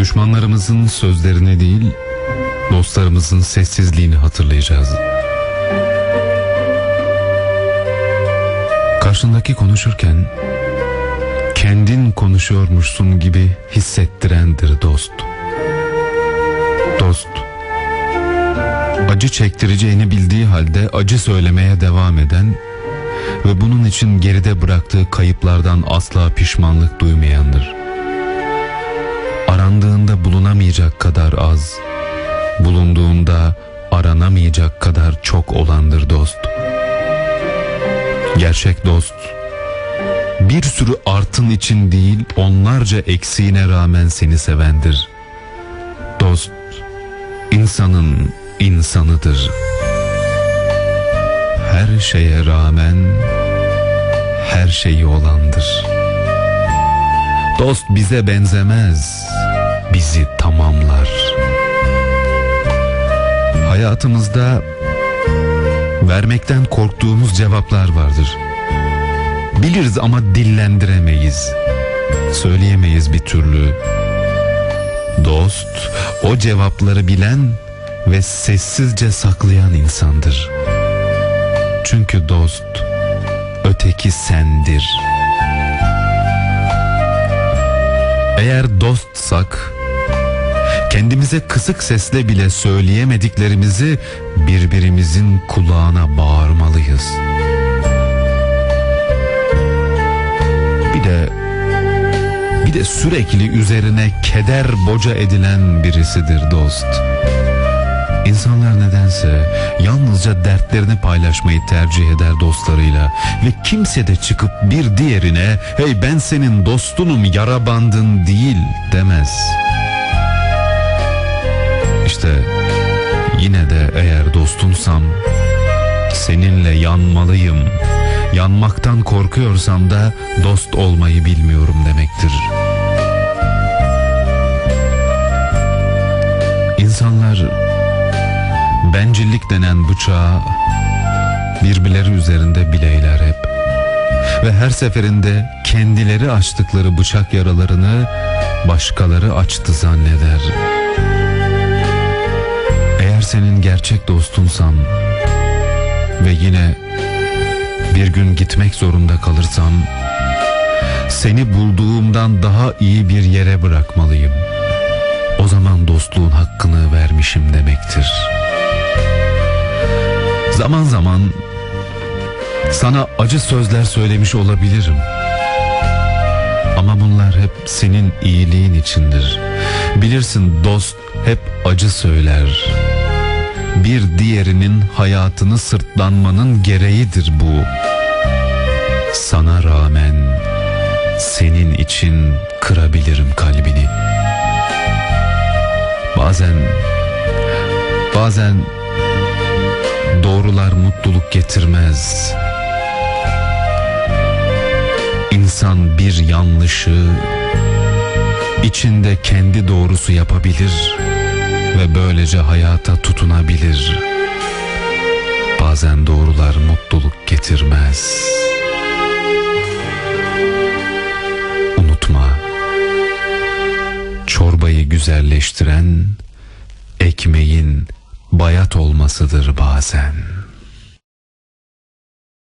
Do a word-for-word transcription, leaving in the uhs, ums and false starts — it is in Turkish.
Düşmanlarımızın sözlerini değil, dostlarımızın sessizliğini hatırlayacağız. Karşındaki konuşurken kendin konuşuyormuşsun gibi hissettirendir dost. Dost, acı çektireceğini bildiği halde acı söylemeye devam eden ve bunun için geride bıraktığı kayıplardan asla pişmanlık duymayandır. Arandığında bulunamayacak kadar az, bulunduğunda aranamayacak kadar çok olandır dost. Gerçek dost, bir sürü artın için değil, onlarca eksiğine rağmen seni sevendir. Dost, insanın insanıdır. Her şeye rağmen her şeyi olandır. Dost bize benzemez, bizi tamamlar. Hayatımızda vermekten korktuğumuz cevaplar vardır. Biliriz ama dillendiremeyiz, söyleyemeyiz bir türlü. Dost, o cevapları bilen ve sessizce saklayan insandır. Çünkü dost, öteki sendir. Eğer dostsak, kendimize kısık sesle bile söyleyemediklerimizi birbirimizin kulağına bağırmalıyız. Bir de bir de sürekli üzerine keder boca edilen birisidir dost. İnsanlar nedense yalnızca dertlerini paylaşmayı tercih eder dostlarıyla ve kimse de çıkıp bir diğerine "Hey, ben senin dostunum, yara bandın" değil demez. İşte yine de eğer dostunsam seninle yanmalıyım. Yanmaktan korkuyorsam da dost olmayı bilmiyorum demektir. İnsanlar bencillik denen bıçağı birbirleri üzerinde bileyler hep. Ve her seferinde kendileri açtıkları bıçak yaralarını başkaları açtı zanneder. Eğer senin gerçek dostunsam ve yine bir gün gitmek zorunda kalırsam, seni bulduğumdan daha iyi bir yere bırakmalıyım. O zaman dostluğun hakkını vermişim demektir. Zaman zaman sana acı sözler söylemiş olabilirim. Ama bunlar hep senin iyiliğin içindir. Bilirsin, dost hep acı söyler. Bir diğerinin hayatını sırtlanmanın gereğidir bu. Sana rağmen senin için kırabilirim kalbini. Bazen bazen doğrular mutluluk getirmez. İnsan bir yanlışı içinde kendi doğrusu yapabilir ve böylece hayata tutunabilir. Bazen doğrular mutluluk getirmez. Unutma, çorbayı güzelleştiren ekmeğin bayat olmasıdır bazen.